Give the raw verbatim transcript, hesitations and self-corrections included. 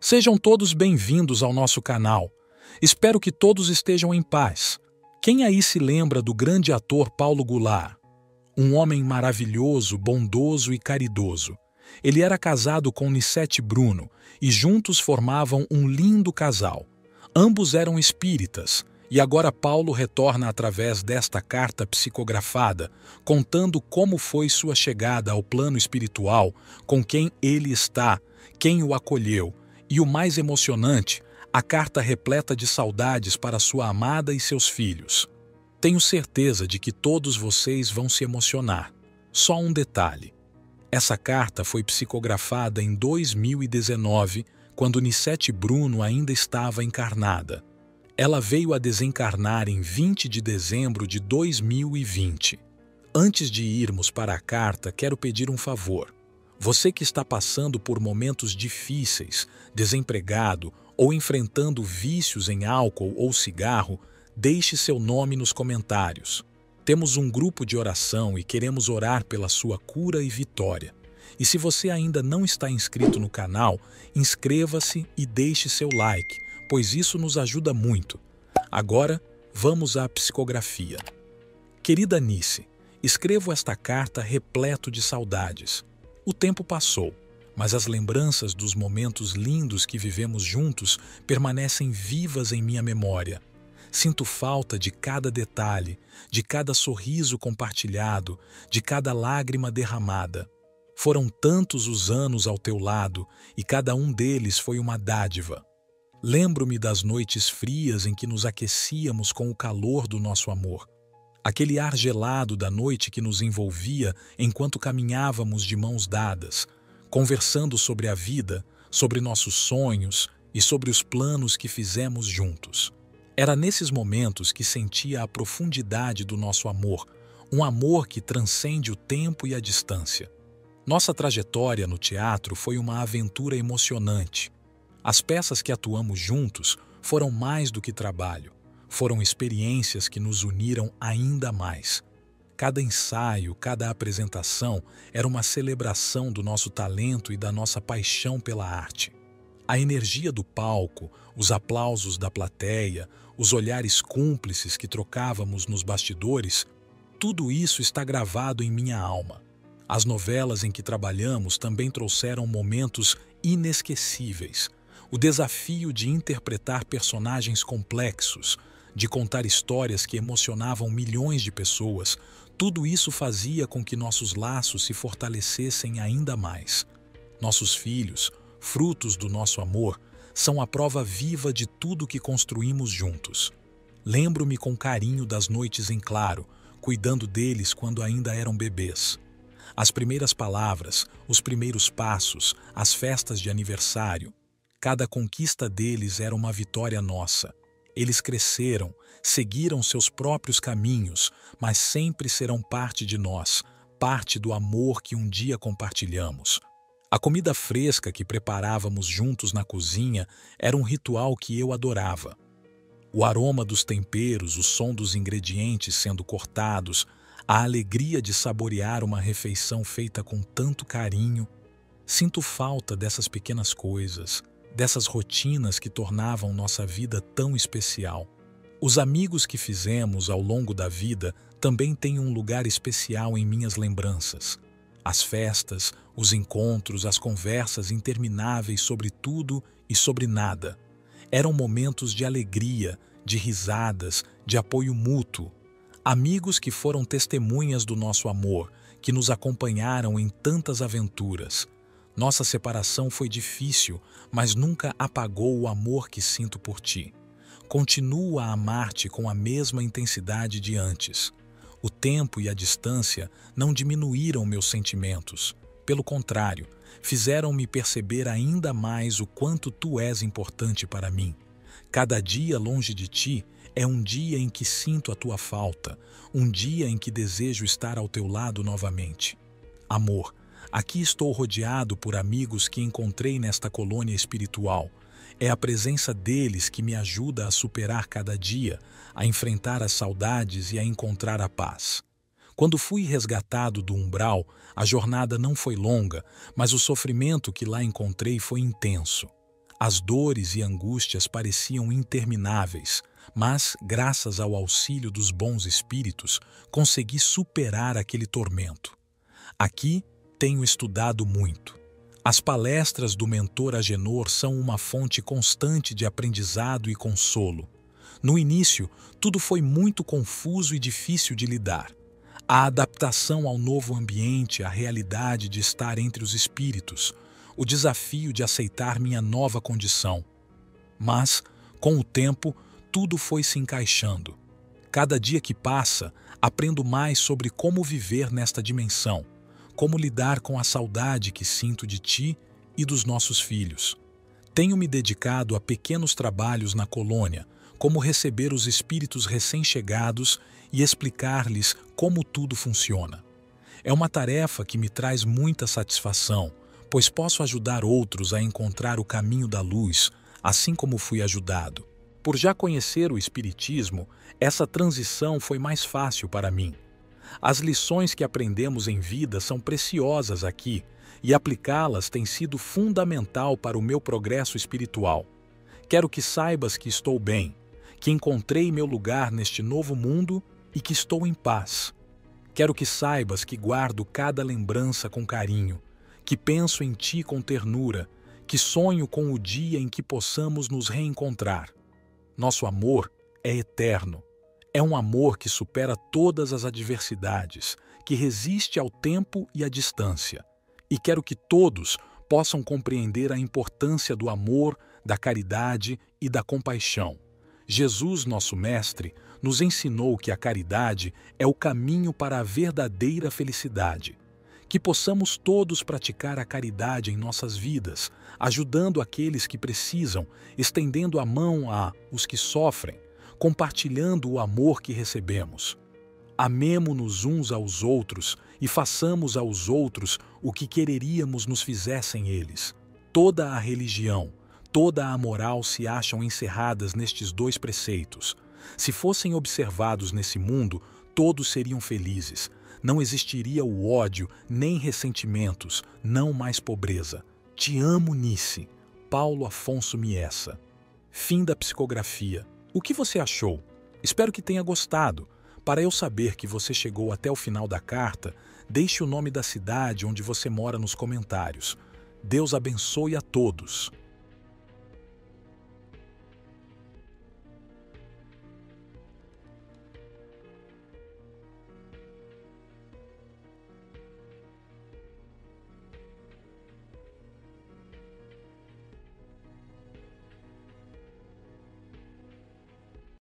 Sejam todos bem-vindos ao nosso canal. Espero que todos estejam em paz. Quem aí se lembra do grande ator Paulo Goulart? Um homem maravilhoso, bondoso e caridoso. Ele era casado com Nicete Bruno e juntos formavam um lindo casal. Ambos eram espíritas e agora Paulo retorna através desta carta psicografada, contando como foi sua chegada ao plano espiritual, com quem ele está, quem o acolheu. E o mais emocionante, a carta repleta de saudades para sua amada e seus filhos. Tenho certeza de que todos vocês vão se emocionar. Só um detalhe. Essa carta foi psicografada em dois mil e dezenove, quando Nicete Bruno ainda estava encarnada. Ela veio a desencarnar em vinte de dezembro de dois mil e vinte. Antes de irmos para a carta, quero pedir um favor. Você que está passando por momentos difíceis, desempregado ou enfrentando vícios em álcool ou cigarro, deixe seu nome nos comentários. Temos um grupo de oração e queremos orar pela sua cura e vitória. E se você ainda não está inscrito no canal, inscreva-se e deixe seu like, pois isso nos ajuda muito. Agora, vamos à psicografia. Querida Nice, escrevo esta carta repleto de saudades. O tempo passou, mas as lembranças dos momentos lindos que vivemos juntos permanecem vivas em minha memória. Sinto falta de cada detalhe, de cada sorriso compartilhado, de cada lágrima derramada. Foram tantos os anos ao teu lado e cada um deles foi uma dádiva. Lembro-me das noites frias em que nos aquecíamos com o calor do nosso amor. Aquele ar gelado da noite que nos envolvia enquanto caminhávamos de mãos dadas, conversando sobre a vida, sobre nossos sonhos e sobre os planos que fizemos juntos. Era nesses momentos que sentia a profundidade do nosso amor, um amor que transcende o tempo e a distância. Nossa trajetória no teatro foi uma aventura emocionante. As peças que atuamos juntos foram mais do que trabalho. Foram experiências que nos uniram ainda mais. Cada ensaio, cada apresentação era uma celebração do nosso talento e da nossa paixão pela arte. A energia do palco, os aplausos da plateia, os olhares cúmplices que trocávamos nos bastidores, tudo isso está gravado em minha alma. As novelas em que trabalhamos também trouxeram momentos inesquecíveis. O desafio de interpretar personagens complexos, de contar histórias que emocionavam milhões de pessoas, tudo isso fazia com que nossos laços se fortalecessem ainda mais. Nossos filhos, frutos do nosso amor, são a prova viva de tudo que construímos juntos. Lembro-me com carinho das noites em claro, cuidando deles quando ainda eram bebês. As primeiras palavras, os primeiros passos, as festas de aniversário, cada conquista deles era uma vitória nossa. Eles cresceram, seguiram seus próprios caminhos, mas sempre serão parte de nós, parte do amor que um dia compartilhamos. A comida fresca que preparávamos juntos na cozinha era um ritual que eu adorava. O aroma dos temperos, o som dos ingredientes sendo cortados, a alegria de saborear uma refeição feita com tanto carinho. Sinto falta dessas pequenas coisas, dessas rotinas que tornavam nossa vida tão especial. Os amigos que fizemos ao longo da vida também têm um lugar especial em minhas lembranças. As festas, os encontros, as conversas intermináveis sobre tudo e sobre nada. Eram momentos de alegria, de risadas, de apoio mútuo. Amigos que foram testemunhas do nosso amor, que nos acompanharam em tantas aventuras. Nossa separação foi difícil, mas nunca apagou o amor que sinto por ti. Continuo a amar-te com a mesma intensidade de antes. O tempo e a distância não diminuíram meus sentimentos. Pelo contrário, fizeram-me perceber ainda mais o quanto tu és importante para mim. Cada dia longe de ti é um dia em que sinto a tua falta, um dia em que desejo estar ao teu lado novamente. Amor, aqui estou rodeado por amigos que encontrei nesta colônia espiritual. É a presença deles que me ajuda a superar cada dia, a enfrentar as saudades e a encontrar a paz. Quando fui resgatado do umbral, a jornada não foi longa, mas o sofrimento que lá encontrei foi intenso. As dores e angústias pareciam intermináveis, mas, graças ao auxílio dos bons espíritos, consegui superar aquele tormento. Aqui tenho estudado muito. As palestras do mentor Agenor são uma fonte constante de aprendizado e consolo. No início, tudo foi muito confuso e difícil de lidar. A adaptação ao novo ambiente, a realidade de estar entre os espíritos, o desafio de aceitar minha nova condição. Mas, com o tempo, tudo foi se encaixando. Cada dia que passa, aprendo mais sobre como viver nesta dimensão, como lidar com a saudade que sinto de ti e dos nossos filhos. Tenho me dedicado a pequenos trabalhos na colônia, como receber os espíritos recém-chegados e explicar-lhes como tudo funciona. É uma tarefa que me traz muita satisfação, pois posso ajudar outros a encontrar o caminho da luz, assim como fui ajudado. Por já conhecer o Espiritismo, essa transição foi mais fácil para mim. As lições que aprendemos em vida são preciosas aqui, e aplicá-las tem sido fundamental para o meu progresso espiritual. Quero que saibas que estou bem, que encontrei meu lugar neste novo mundo e que estou em paz. Quero que saibas que guardo cada lembrança com carinho, que penso em ti com ternura, que sonho com o dia em que possamos nos reencontrar. Nosso amor é eterno. É um amor que supera todas as adversidades, que resiste ao tempo e à distância. E quero que todos possam compreender a importância do amor, da caridade e da compaixão. Jesus, nosso Mestre, nos ensinou que a caridade é o caminho para a verdadeira felicidade. Que possamos todos praticar a caridade em nossas vidas, ajudando aqueles que precisam, estendendo a mão a os que sofrem, compartilhando o amor que recebemos. Amemo-nos uns aos outros e façamos aos outros o que quereríamos nos fizessem eles. Toda a religião, toda a moral se acham encerradas nestes dois preceitos. Se fossem observados nesse mundo, todos seriam felizes. Não existiria o ódio, nem ressentimentos, não mais pobreza. Te amo, Nice. Paulo Afonso Miessa. Fim da psicografia. O que você achou? Espero que tenha gostado. Para eu saber que você chegou até o final da carta, deixe o nome da cidade onde você mora nos comentários. Deus abençoe a todos.